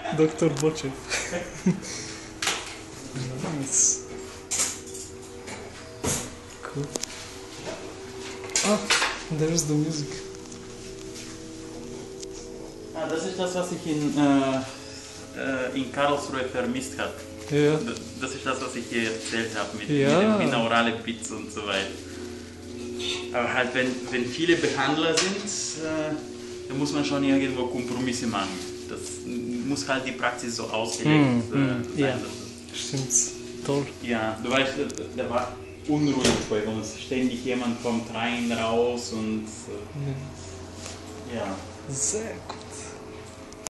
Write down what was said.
Dr. Bocev. Nice. Cool. Ah, there's the music. Ah, das ist das, was ich in Karlsruhe vermisst habe. Ja. Das ist das, was ich dir erzählt habe mit Ja. den binaurale Bits und so weiter. Aber halt, wenn viele Behandler sind, dann muss man schon irgendwo Kompromisse machen. Das muss halt die Praxis so ausgelegt sein. Ja, stimmt's. Toll. Ja, du weißt, der war unruhig bei uns. Ständig jemand kommt rein, raus und ja. Sehr cool.